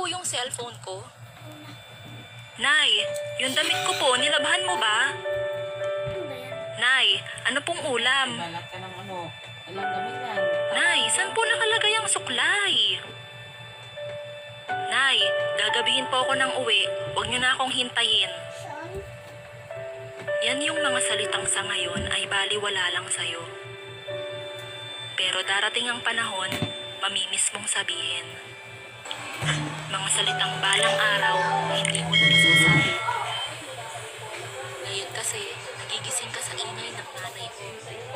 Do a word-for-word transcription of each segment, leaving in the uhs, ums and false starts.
po yung cellphone ko? Nay, yung damit ko po, nilabhan mo ba? Nay, ano pong ulam? Balat ka ng ano, alam damit yan. Nay, saan po nakalagay ang suklay? Nay, gagabihin po ako ng uwi. Huwag niyo na akong hintayin. Yan yung mga salitang sa ngayon ay baliwala lang sa'yo. Pero darating ang panahon, mamimiss mong sabihin. Mga salitang balang araw, hindi mo na masasabi. Ngayon kasi, nagigising ka sa ingay ng nanay mo.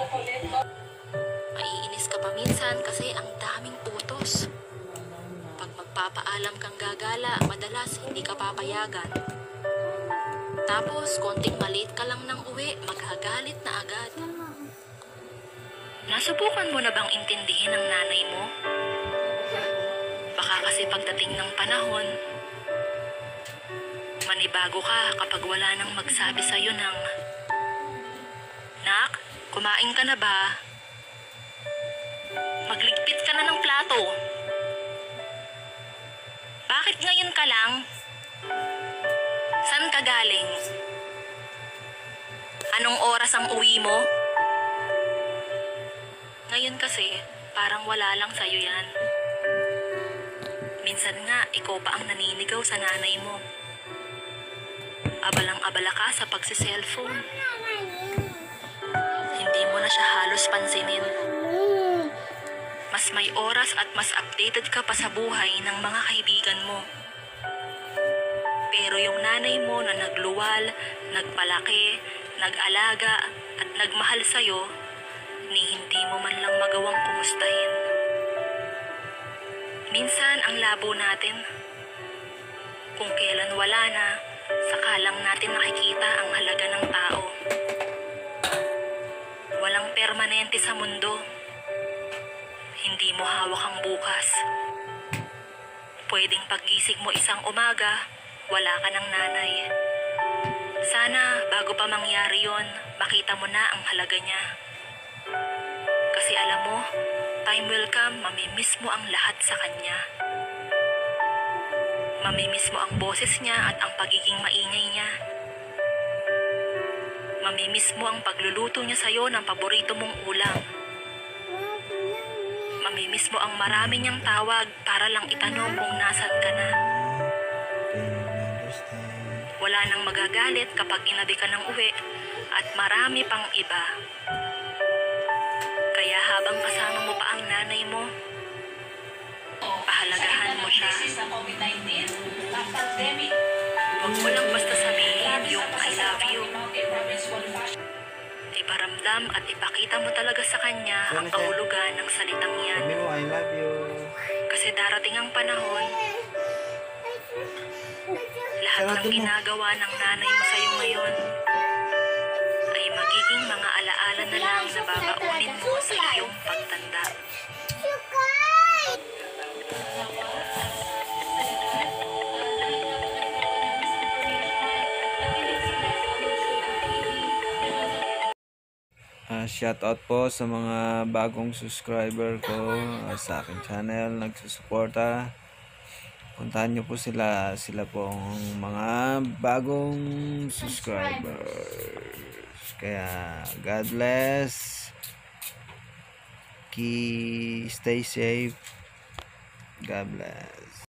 Maiinis ka pa minsan kasi ang daming utos. Pag magpapaalam kang gagala, madalas hindi ka papayagan. Tapos, konting maliit ka lang ng uwi, maghagalit na agad. Nasubukan mo na bang intindihin ang nanay mo? Baka kasi pagdating ng panahon, manibago ka kapag wala nang magsabi sa'yo ng, "Nak, kumain ka na ba? Magligpit ka na ng plato. Bakit ngayon ka lang? Saan ka galing? Anong oras ang uwi mo?" Ngayon kasi, parang wala lang sa'yo yan. Minsan nga, ikaw pa ang naninigaw sa nanay mo. Abalang-abala ka sa pagsi-cellphone. Hindi mo na siya halos pansinin. Mas may oras at mas updated ka pa sa buhay ng mga kaibigan mo. Pero yung nanay mo na nagluwal, nagpalaki, nag-alaga, at nagmahal sa'yo, ni hindi mo man lang magawang kumustahin. Minsan ang labo natin. Kung kailan wala na, saka lang natin nakikita ang halaga ng tao. Walang permanente sa mundo. Hindi mo hawak ang bukas. Pwedeng paggising mo isang umaga, wala ka ng nanay. Sana bago pa mangyari yon, makita mo na ang halaga niya. Kasi alam mo, time will come, mamimiss mo ang lahat sa kanya. Mamimiss mo ang boses niya at ang pagiging maingay niya. Mamimiss mo ang pagluluto niya sa'yo ng paborito mong ulam. Mamimiss mo ang marami niyang tawag para lang itanong kung nasan ka na. Wala nang magagalit kapag inabi ka ng uwi at marami pang iba. Kaya habang kasama mo pa ang nanay mo, pahalagahan mo siya. Huwag mo lang basta sabihin yung I love you. Iparamdam at ipakita mo talaga sa kanya ang kahulugan ng salitang yan. Sabi mo, I love you. Kasi darating ang panahon, lahat ng ginagawa ng nanay mo sa'yo ngayon ay magiging mga alaala na lang na babaunin mo sa iyong pagtanda. Uh, shout out po sa mga bagong subscriber ko uh, sa aking channel, nagsusuporta. Puntahan nyo po sila, sila pong mga bagong subscribers. Kaya God bless. Key, stay safe. God bless.